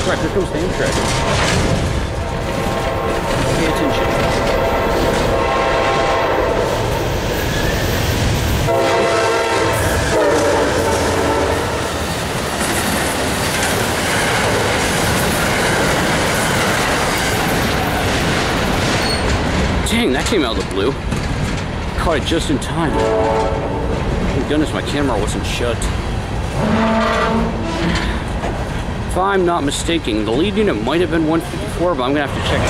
Crap, here comes the Amtrak. Pay attention. Dang, that came out of the blue. Caught it just in time. Thank goodness my camera wasn't shut. If I'm not mistaken, the lead unit might have been 154, but I'm gonna have to check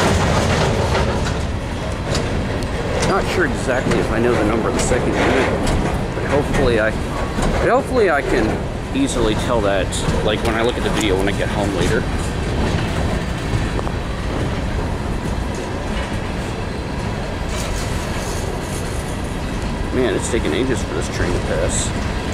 that. Not sure exactly if I know the number of the second unit, but hopefully I can easily tell that, like when I look at the video when I get home later. Man, it's taking ages for this train to pass.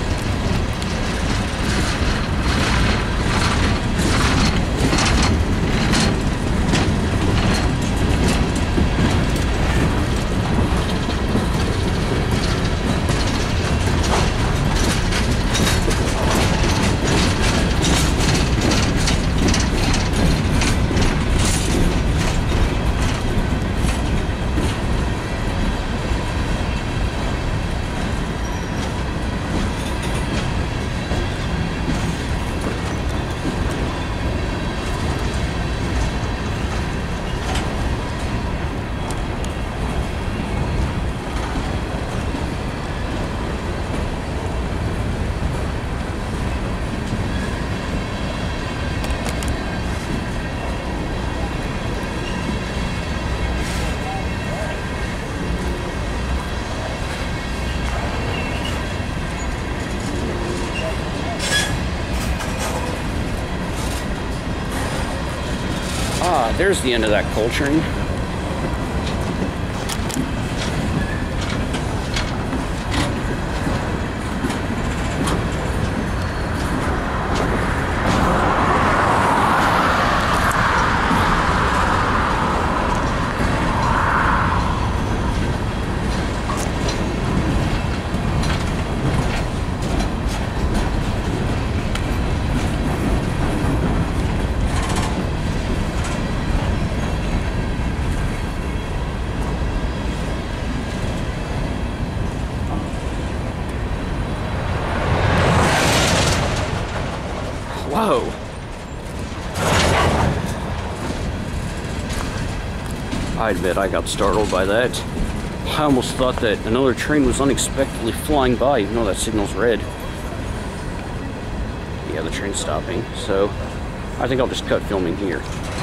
There's the end of that coal train. Whoa. I admit I got startled by that. I almost thought that another train was unexpectedly flying by, even though that signal's red. Yeah, the train's stopping, so I think I'll just cut filming here.